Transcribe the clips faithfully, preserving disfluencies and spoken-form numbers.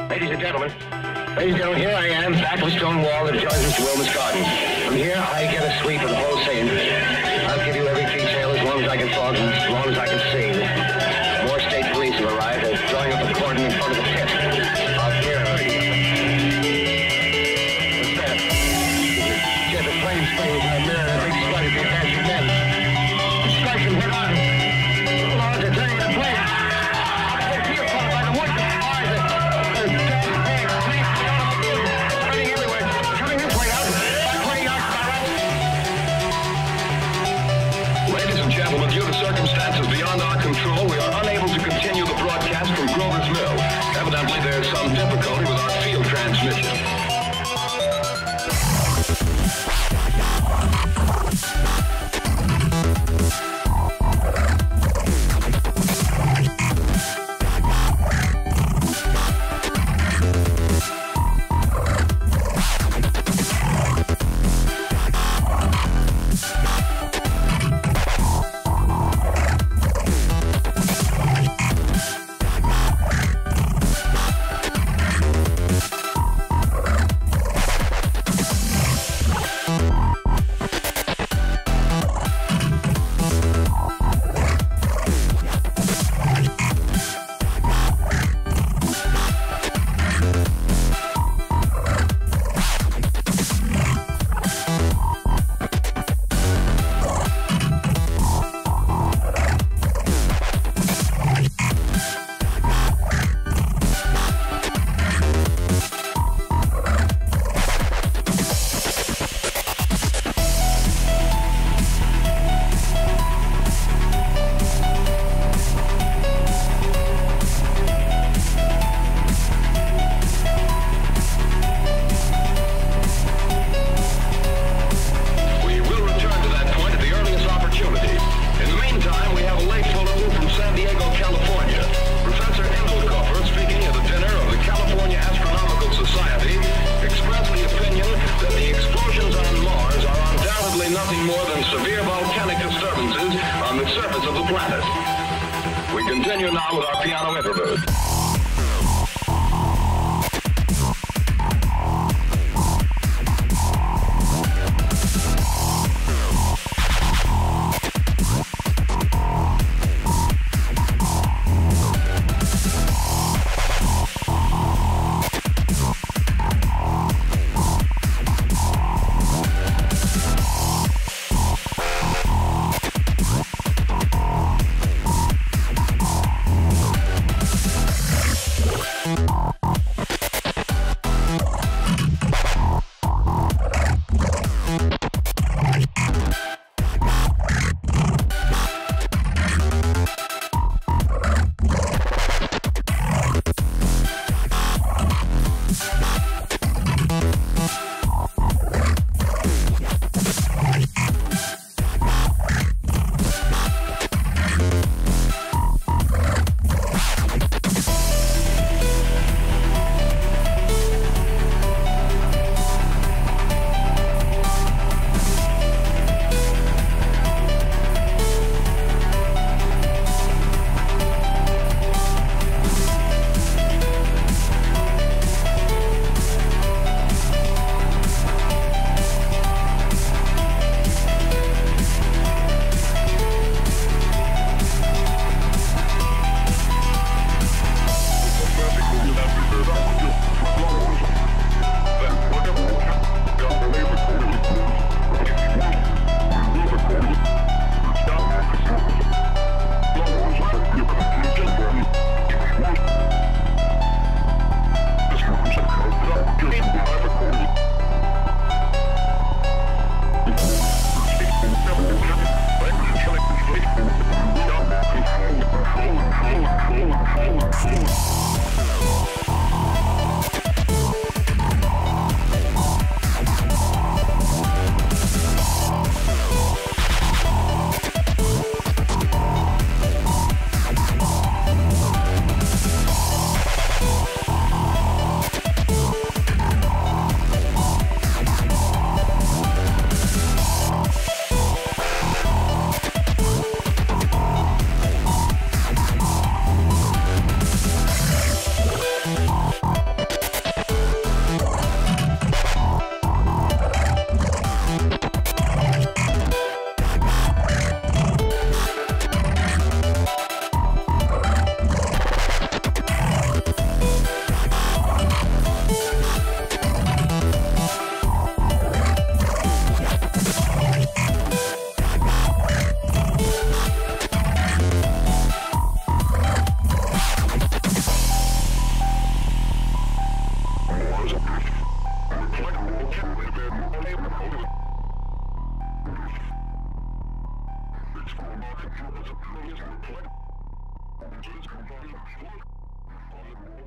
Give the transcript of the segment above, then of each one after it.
Ladies and gentlemen, ladies and gentlemen, here I am, back of a stone wall that adjoins Mister Wilmer's garden. From here, I get a sweep of the whole scene. I'll give you every detail as long as I can talk and as long as I can see. More state police have arrived. They're drawing up a cordon in front of the pit. Out here, what's that? Yeah, the flame springs in the mirror and a big spot of the attaching men. Strike him, head on. Lord, they're turning the plane. I feel caught by the wood. Gentlemen, due to circumstances beyond our control, we are unable to continue the broadcast from Grover's Mill. Evidently, there's some difficulty with our field transmission. Continue now with our piano interlude.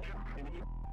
and